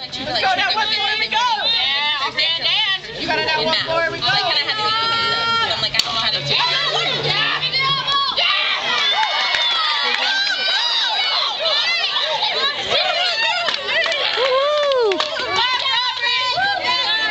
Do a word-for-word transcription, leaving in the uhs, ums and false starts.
Let's go down what floor we go. Yeah, I'll stand dance. You gotta know what floor we go. Like, can I have the I'm like, I don't know how to do it.